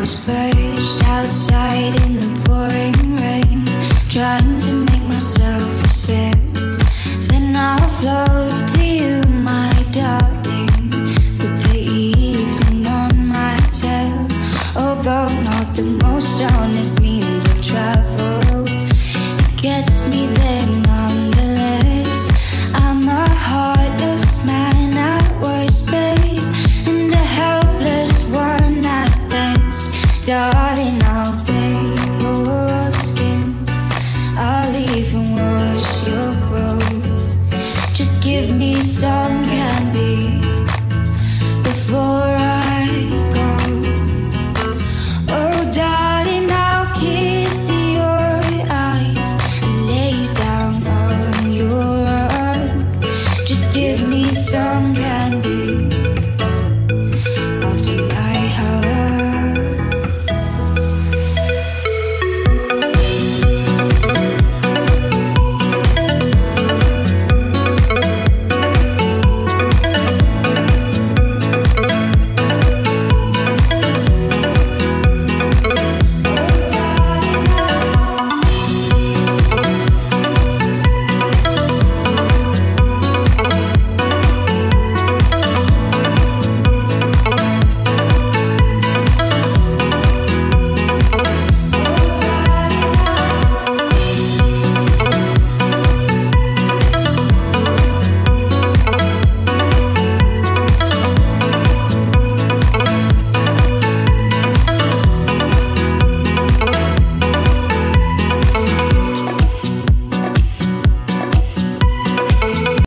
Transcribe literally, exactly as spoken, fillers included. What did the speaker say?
Perched outside in the pouring rain, trying to make myself a sip. Then I'll float to you, my darling, with the evening on my tail. Although not the most honest means of travel, it gets me there nonetheless. I'm a heartless man at worst, babe, and a helpless one at best. Darling,